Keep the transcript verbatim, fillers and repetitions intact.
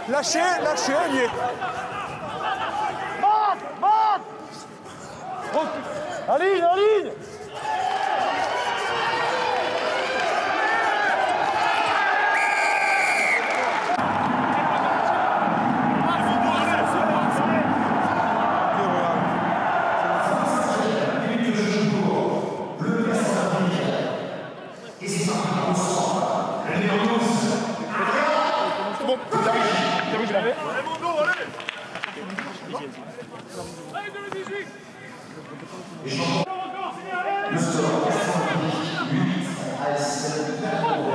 Lâchez, lâchez, allié. Monte, monte. En ligne, en ligne. Le score quatre cent huit à S.